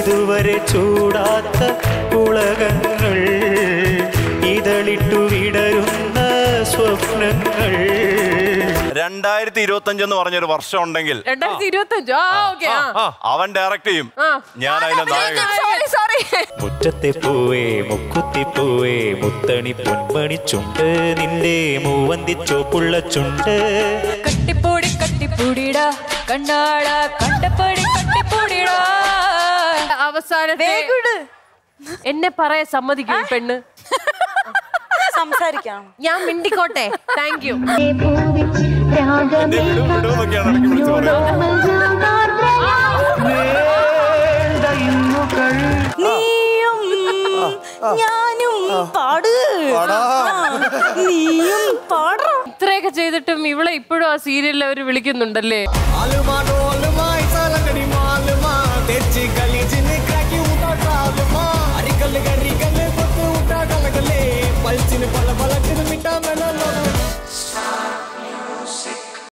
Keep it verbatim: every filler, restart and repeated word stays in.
ഇതുവരെ ചൂടാത്ത പുളകങ്ങൾ ഇതളിട്ടു വിടരുന്ന സ്വപ്നങ്ങൾ. രണ്ടായിരത്തി ഇരുപത്തി അഞ്ചെന്ന് പറഞ്ഞൊരു വർഷം ഉണ്ടെങ്കിൽ രണ്ടായിരത്തി ഇരുപത്തി അഞ്ചോ അവൻ ഡയറക്ട് ചെയ്യും, ഞാൻ അതിലെ നായകൻ. മുറ്റത്തെ പൂവേ മുക്കുത്തി പൂവേ മുത്തണി പൊന്മണി ചുണ്ട് നിന്റെ മൂവന്തി ചോപ്പുള്ള ചുണ്ട്. കട്ടിപ്പൊടി കട്ടിപ്പൊടിടാ കണ്ണാട കണ്ടപ്പൊടി കട്ടിപ്പൊടിടാ. അവസാനം എന്നെ പറയാൻ സമ്മതിക്കും പെണ്ണ്? സംസാരിക്കാം, ഞാൻ മിണ്ടിക്കോട്ടെ. Thank you. നീയും ഞാനും പാട്, നീയും പാടാ. ഇത്രയൊക്കെ ചെയ്തിട്ടും ഇവളെ ഇപ്പോഴും ആ സീരിയലിൽ അവര് വിളിക്കുന്നുണ്ടല്ലേ? आलू मारो आलू माई साला कड़ी माल मा तेची गली जिने क्रैकी उतारा